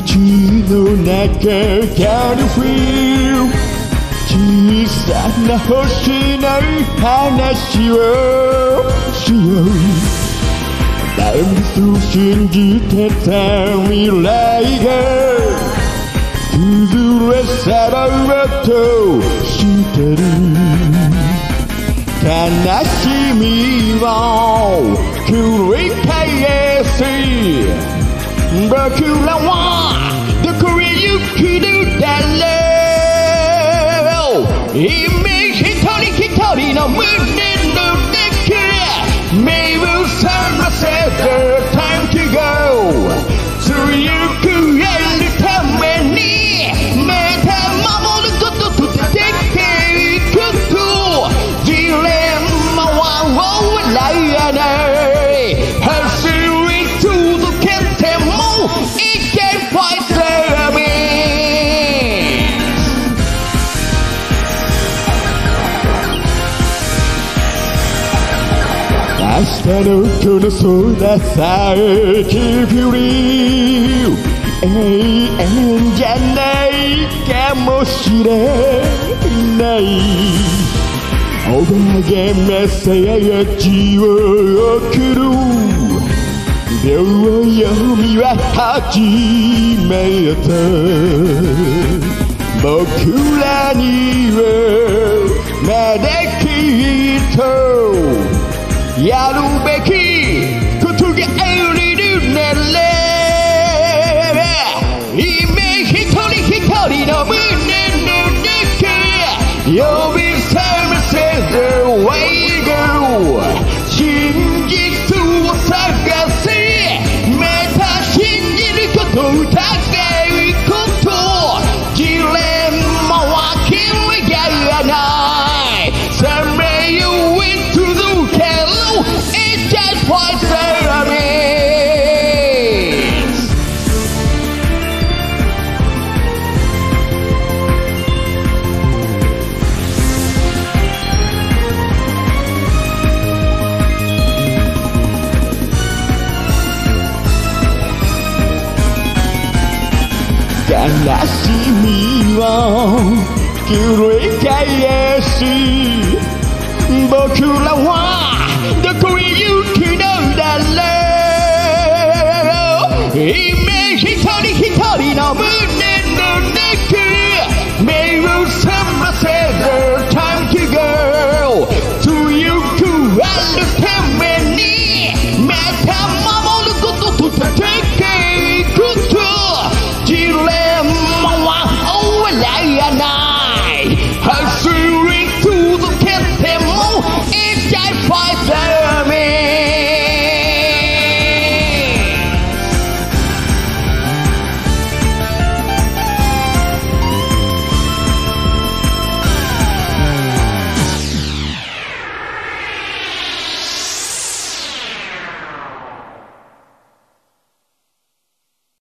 の中からフィー小さな星の話をしよう。ダンス信じてた未来が崩れ去ろうとしてる。悲しみを繰り返し僕らはどこへ行くのだろう。今一人一人の胸の中目を覚ませる Time to go 強くやるためにまた守ることとできることジレンマは笑わない走り続けてもいけファイトミ明日のこの空さえ君に永遠じゃないかもしれないおばげメッセージを送る秒読みは始めた僕らにはまだきっとやるべきことがあるなら今一人一人の胸の中呼び覚ませる Way Go 真実を探せまた信じること疑うことジレンマは君がない Someday you went to the hell It's just what I mean 悲しみを繰り返し僕らはどこへ行くのだろう今一人一人の胸